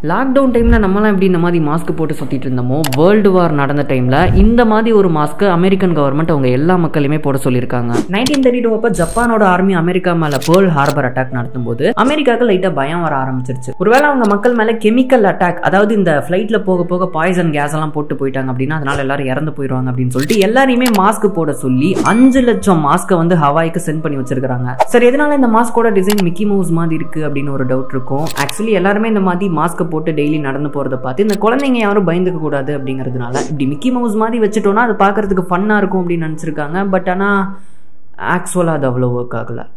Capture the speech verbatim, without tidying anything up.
Lockdown டைம்ல நம்மலாம் எப்படி இந்த மாதிரி மாஸ்க் போட்டு சுத்திட்டு இருந்தோமோ, வேர்ல்டு வார் நடந்த டைம்ல இந்த மாதிரி ஒரு மாஸ்க் அமெரிக்கன் கவர்மெண்ட் அவங்க எல்லா மக்களுமே போட சொல்லியிருக்காங்க. நைன்டீன் தேர்ட்டி டூ அப்ப ஜப்பானோட ஆர்மி அமெரிக்கா மேல பேர்ல் ஹார்பர் அட்டாக் நடத்தும் போது அமெரிக்காவுக்கு லைட்டா பயம் வர ஆரம்பிச்சிருச்சு. ஒருவேளை அவங்க மக்கள் மேல கெமிக்கல் அட்டாக், அதாவது இந்த பிளைட்ல போக போக பாய்சன் கேஸ் எல்லாம் போட்டு போயிட்டாங்க அப்படின்னா அதனால எல்லாரும் இறந்து போயிடுவாங்க அப்படின்னு சொல்லிட்டு எல்லாரையுமே மாஸ்க் போட சொல்லி அஞ்சு லட்சம் மாஸ்க வந்து ஹவாய்க்கு சென்ட் பண்ணி வச்சிருக்காங்க. சரி, எதனால இந்த மாஸ்கோட டிசைன் மிக்கி மவுஸ் மாதிரி இருக்கு அப்படின்னு ஒரு டவுட் இருக்கும். ஆக்சுவலி எல்லாருமே இந்த மாதிரி மாஸ்க் போட்டு டெய்லி நடந்து போறதை பார்த்து இந்த குழந்தைங்க யாரும் பயந்துக்க கூடாது அப்படிங்கிறதுனால இப்படி மிக்கி மவுஸ் மாதிரி வச்சுட்டோம்னா அது பார்க்கறதுக்கு ஃபன்னா இருக்கும் அப்படின்னு நினைச்சிருக்காங்க. பட் ஆனா ஆக்சுவலா அது அவ்வளோ ஒர்க் ஆகல.